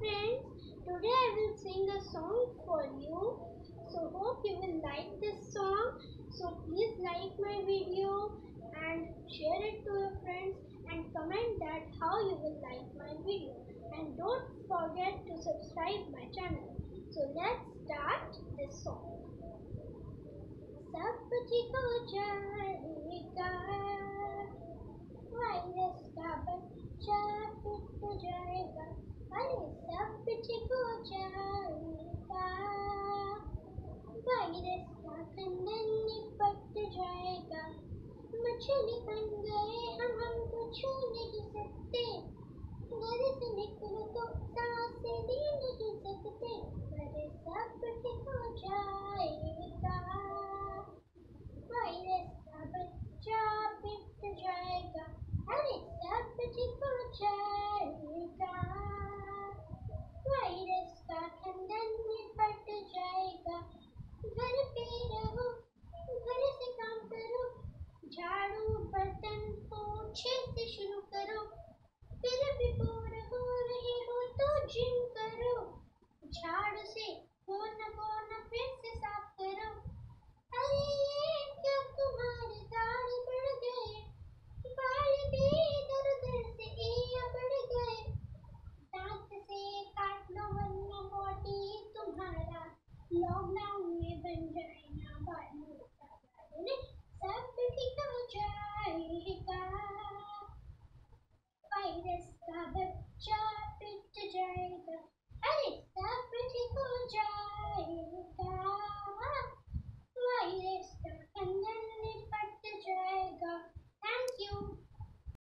friends, today I will sing a song for you. So hope you will like this song. So please like my video and share it to your friends and comment that how you will like my video. And don't forget to subscribe my channel. So let's start this song. सब ठीक हो जाएगा, virus का बच्चा पिट जाएगा, अरे सब ठीक हो जाएगा, वायरस का खंडन निपट जाएगा, मछली बन गए हम तो छू नहीं सकते, घर से निकलो तो सांस ले नहीं सकते, अरे सब ठीक हो जाएगा, वायरस का बच्चा पिट जाएगा, अरे सब ठीक हो जाएगा, वायरस का खंडन निपट जाएगा, घर पे रहो, घर से काम करो, झाड़ू बर्तन पोछे से शुरू करो, फिर भी बोर हो रहे हो तो जिम करो, झाड़ू से हो न बोर